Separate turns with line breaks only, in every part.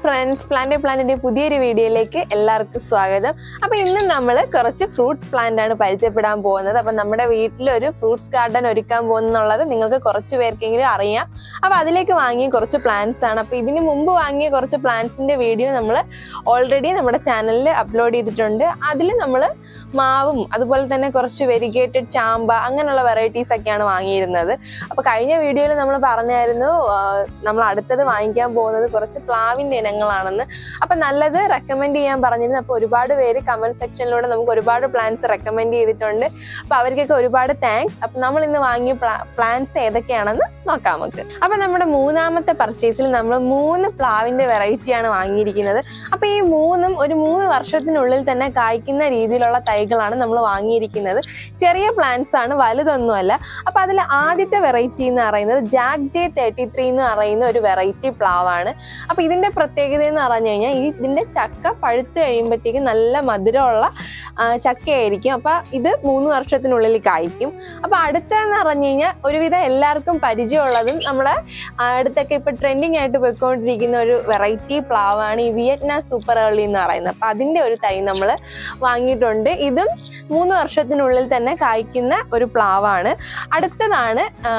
friends, Planted പുതിയൊരു വീഡിയോയിലേക്ക് എല്ലാവർക്കും സ്വാഗതം. അപ്പോൾ ഇന്ന് നമ്മൾ കുറച്ച് ഫ്രൂട്ട് പ്ലാന്റ് ആണ് പരിചയപ്പെടാൻ പോകുന്നത്. അപ്പോൾ നമ്മുടെ വീട്ടിൽ ഒരു ഫ്രൂട്ട്സ് ഗാർഡൻ ഒരുക്കാൻ പോകുന്നുള്ളത് നിങ്ങൾക്ക് കുറച്ച് പേർക്കെങ്കിലും അറിയാം. അപ്പോൾ അതിലേക്ക് വാങ്ങിയ കുറച്ച് പ്ലാന്റ്സ് ആണ്. അപ്പോൾ ഇതിനു മുമ്പ് വാങ്ങിയ കുറച്ച് പ്ലാന്റ്സിന്റെ വീഡിയോ നമ്മൾ ഓൾറെഡി നമ്മുടെ ചാനലിൽ അപ്ലോഡ് ചെയ്തിട്ടുണ്ട്. അതിൽ നമ്മൾ മാവും അതുപോലെ തന്നെ കുറച്ച് വെരിഗേറ്റഡ് ചാമ്പ അങ്ങനെയുള്ള വെറൈറ്റീസ് ഒക്കെയാണ് വാങ്ങിയിരുന്നത്. അപ്പോൾ കഴിഞ്ഞ വീഡിയോയിൽ നമ്മൾ പറഞ്ഞായിരുന്നു നമ്മൾ അടുത്തത് വാങ്ങിക്കാൻ പോകുന്നത് കുറച്ച് പ്ലാവിന്റെ ഇനങ്ങളാണെന്ന്. അപ്പൊ നല്ലത് റെക്കമെൻഡ് ചെയ്യാൻ പറഞ്ഞിരുന്നു. അപ്പൊ ഒരുപാട് പേര് കമന്റ് സെക്ഷനിലൂടെ നമുക്ക് ഒരുപാട് പ്ലാന്റ്സ് റെക്കമെൻഡ് ചെയ്തിട്ടുണ്ട്. അപ്പൊ അവർക്കൊക്കെ ഒരുപാട് താങ്ക്സ്. അപ്പൊ നമ്മൾ ഇന്ന് വാങ്ങിയ പ്ലാന്റ്സ് ഏതൊക്കെയാണെന്ന് നോക്കാം നമുക്ക്. അപ്പൊ നമ്മുടെ മൂന്നാമത്തെ പർച്ചേസിൽ നമ്മൾ 3 പ്ലാവിന്റെ വെറൈറ്റിയാണ് വാങ്ങിയിരിക്കുന്നത്. അപ്പൊ ഈ ഒരു 3 വർഷത്തിനുള്ളിൽ തന്നെ കായ്ക്കുന്ന രീതിയിലുള്ള തൈകളാണ് നമ്മൾ വാങ്ങിയിരിക്കുന്നത്. ചെറിയ പ്ലാന്റ്സ് ആണ്, വലുതൊന്നുമല്ല. അപ്പൊ അതിൽ ആദ്യത്തെ വെറൈറ്റി എന്ന് പറയുന്നത് ജാക്ക് ജെ 33 എന്ന് പറയുന്ന ഒരു വെറൈറ്റി പ്ലാവാണ്. അപ്പൊ ഇതിന്റെ പ്രത്യേകത എന്ന് പറഞ്ഞു കഴിഞ്ഞാൽ ഇതിന്റെ ചക്ക പഴുത്ത് കഴിയുമ്പോഴത്തേക്ക് നല്ല മധുരമുള്ള ചക്കയായിരിക്കും. അപ്പൊ ഇത് 3 വർഷത്തിനുള്ളിൽ കായ്ക്കും. അപ്പൊ അടുത്തെന്ന് പറഞ്ഞു കഴിഞ്ഞാൽ ഒരുവിധം എല്ലാവർക്കും പരിചയമുള്ളതും നമ്മുടെ അടുത്തൊക്കെ ഇപ്പൊ ട്രെൻഡിങ് ആയിട്ട് പോയിക്കൊണ്ടിരിക്കുന്ന ഒരു വെറൈറ്റി പ്ലാവാണ് ഈ വിയറ്റ്നാം സൂപ്പർ ഏർലി എന്ന് പറയുന്നത്. അപ്പൊ അതിന്റെ ഒരു തൈ നമ്മൾ വാങ്ങിയിട്ടുണ്ട്. ഇതും 3 വർഷത്തിനുള്ളിൽ തന്നെ കായ്ക്കുന്ന ഒരു പ്ലാവാണ്. അടുത്തതാണ്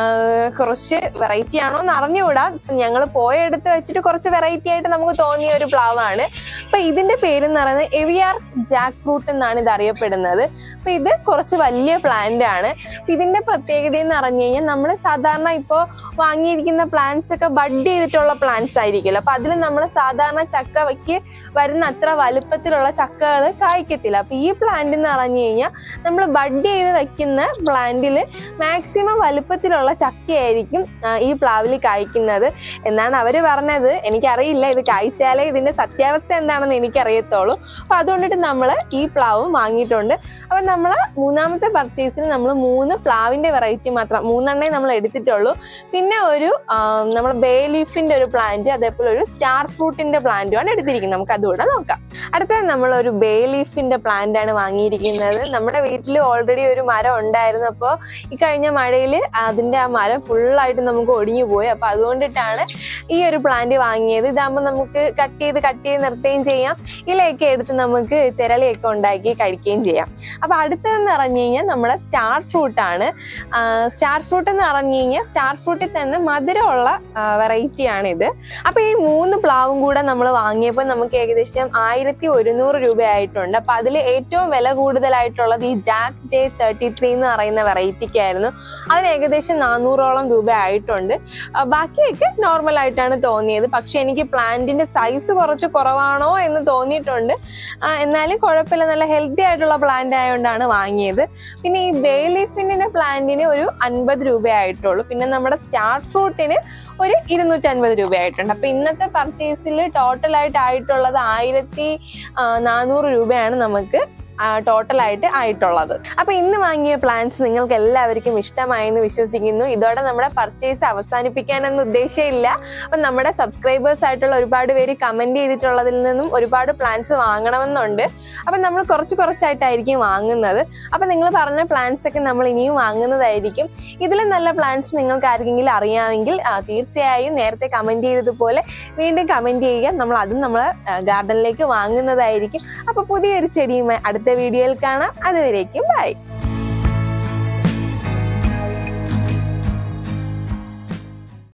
കുറച്ച് വെറൈറ്റി ആണോ എന്ന് അറിഞ്ഞുകൂടാ, ഞങ്ങൾ പോയെടുത്ത് വെച്ചിട്ട് കുറച്ച് വെറൈറ്റി ആയിട്ട് നമുക്ക് തോന്നിയ ഒരു പ്ലാവാണ്. അപ്പൊ ഇതിന്റെ പേരെന്ന് പറയുന്നത് എവിയാർ ജാക്ക് ഫ്രൂട്ട് എന്നാണ് ഇത് അറിയപ്പെടുന്നത്. അപ്പൊ ഇത് കുറച്ച് വലിയ പ്ലാന്റ് ആണ്. ഇതിന്റെ പ്രത്യേകത എന്ന് പറഞ്ഞു കഴിഞ്ഞാൽ നമ്മൾ സാധാരണ ഇപ്പോൾ വാങ്ങിയിരിക്കുന്ന പ്ലാന്റ്സ് ഒക്കെ ബഡ് ചെയ്തിട്ടുള്ള പ്ലാന്റ്സ് ആയിരിക്കുമല്ലോ. അപ്പൊ അതിൽ നമ്മൾ സാധാരണ ചക്കയ്ക്ക് വരുന്ന അത്ര വലുപ്പത്തിലുള്ള ചക്കകൾ കായ്ക്കത്തില്ല. അപ്പൊ ഈ പ്ലാന്റ് എന്ന് പറഞ്ഞു കഴിഞ്ഞാൽ നമ്മൾ ബഡ് ചെയ്ത് വെക്കുന്ന പ്ലാന്റിൽ മാക്സിമം വലുപ്പത്തിലുള്ള ചക്കയായിരിക്കും ഈ പ്ലാവിൽ കായ്ക്കുന്നത് എന്നാണ് അവര് പറഞ്ഞത്. എനിക്കറിയില്ല, ഇത് കായ്ച്ചാലേ ഇതിന്റെ സത്യാവസ്ഥ എന്താണെന്ന് എനിക്കറിയത്തുള്ളൂ. അപ്പൊ അതുകൊണ്ടിട്ട് നമ്മൾ ഈ പ്ലാവും വാങ്ങിയിട്ടുണ്ട്. അപ്പൊ നമ്മൾ മൂന്നാമത്തെ പർച്ചേസിൽ നമ്മൾ 3 പ്ലാവിന്റെ വെറൈറ്റി മാത്രം 3 നമ്മൾ എടുത്തിട്ടുള്ളൂ. പിന്നെ ഒരു നമ്മൾ ബേ ലീഫിന്റെ ഒരു പ്ലാന്റ്, അതേപോലെ ഒരു സ്റ്റാർ ഫ്രൂട്ടിന്റെ പ്ലാന്റുമാണ് എടുത്തിരിക്കുന്നത്. നമുക്ക് അതുകൂടെ നോക്കാം. അടുത്തത് നമ്മൾ ഒരു ബേ ലീഫിന്റെ പ്ലാന്റ് ആണ് വാങ്ങിയിരിക്കുന്നത്. നമ്മുടെ വീട്ടിൽ ഓൾറെഡി ഒരു മരം ഉണ്ടായിരുന്നു. അപ്പോൾ ഈ കഴിഞ്ഞ മഴയിൽ അതിന്റെ ആ മരം ഫുള്ളായിട്ട് നമുക്ക് ഒടിഞ്ഞു പോയി. അപ്പൊ അതുകൊണ്ടിട്ടാണ് ഈ ഒരു പ്ലാന്റ് വാങ്ങിയത്. ഇതാകുമ്പോൾ നമുക്ക് കട്ട് ചെയ്ത് നിർത്തുകയും ചെയ്യാം. ഇലയൊക്കെ എടുത്ത് നമുക്ക് തിരളിയൊക്കെ ഉണ്ടാക്കി കഴിക്കുകയും ചെയ്യാം. അപ്പൊ അടുത്തതെന്ന് പറഞ്ഞു കഴിഞ്ഞാൽ നമ്മുടെ സ്റ്റാർ ഫ്രൂട്ട് ആണ്. സ്റ്റാർ ഫ്രൂട്ട് എന്ന് പറഞ്ഞു കഴിഞ്ഞാൽ സ്റ്റാർ ഫ്രൂട്ടിൽ തന്നെ മധുരമുള്ള വെറൈറ്റി ആണ് ഇത്. അപ്പൊ ഈ 3 പ്ലാവും കൂടെ നമ്മൾ വാങ്ങിയപ്പോൾ നമുക്ക് ഏകദേശം 1100 രൂപയായിട്ടുണ്ട്. അപ്പൊ അതിൽ ഏറ്റവും വില കൂടുതലായിട്ടുള്ളത് ഈ ജാക്ക് ജെ 33 എന്ന് പറയുന്ന വെറൈറ്റിക്കായിരുന്നു. അതിന് ഏകദേശം 400ഓളം രൂപ ആയിട്ടുണ്ട്. ബാക്കിയൊക്കെ നോർമൽ ആയിട്ടാണ് തോന്നിയത്. പക്ഷെ എനിക്ക് പ്ലാന്റിന്റെ സൈസ് കുറച്ച് കുറവാണോ എന്ന് തോന്നിയിട്ടുണ്ട്. എന്നാലും കുഴപ്പമില്ല, നല്ല ഹെൽത്തി ആയിട്ടുള്ള പ്ലാന്റ് ആയതുകൊണ്ടാണ് വാങ്ങിയത്. പിന്നെ ഈ ബേ ലീഫിന്റെ പ്ലാന്റിന് ഒരു 50 രൂപയായിട്ടുള്ളൂ. പിന്നെ നമ്മുടെ സ്റ്റാർ ഫ്രൂട്ടിന് ഒരു 250 രൂപയായിട്ടുണ്ട്. അപ്പൊ ഇന്നത്തെ പർച്ചേസിൽ ടോട്ടലായിട്ട് ആയിട്ടുള്ളത് 1400 രൂപയാണ് നമുക്ക് ടോട്ടലായിട്ട് ആയിട്ടുള്ളത്. അപ്പൊ ഇന്ന് വാങ്ങിയ പ്ലാന്റ്സ് നിങ്ങൾക്ക് എല്ലാവർക്കും ഇഷ്ടമായെന്ന് വിശ്വസിക്കുന്നു. ഇതോടെ നമ്മുടെ പർച്ചേസ് അവസാനിപ്പിക്കാനൊന്നും ഉദ്ദേശമില്ല. അപ്പൊ നമ്മുടെ സബ്സ്ക്രൈബേഴ്സ് ആയിട്ടുള്ള ഒരുപാട് പേര് കമന്റ് ചെയ്തിട്ടുള്ളതിൽ നിന്നും ഒരുപാട് പ്ലാന്റ്സ് വാങ്ങണമെന്നുണ്ട്. അപ്പൊ നമ്മൾ കുറച്ചായിട്ടായിരിക്കും വാങ്ങുന്നത്. അപ്പൊ നിങ്ങൾ പറഞ്ഞ പ്ലാന്റ്സ് ഒക്കെ നമ്മൾ ഇനിയും വാങ്ങുന്നതായിരിക്കും. ഇതിലും നല്ല പ്ലാന്റ്സ് നിങ്ങൾക്ക് ആർക്കെങ്കിലും അറിയാമെങ്കിൽ തീർച്ചയായും നേരത്തെ കമന്റ് ചെയ്തതുപോലെ വീണ്ടും കമന്റ് ചെയ്യുക. നമ്മൾ അതും നമ്മളെ ഗാർഡനിലേക്ക് വാങ്ങുന്നതായിരിക്കും. അപ്പൊ പുതിയൊരു ചെടിയുമായി അടുത്ത വീഡിയോയിൽ കാണാം. അതുവരേക്കും ബൈ.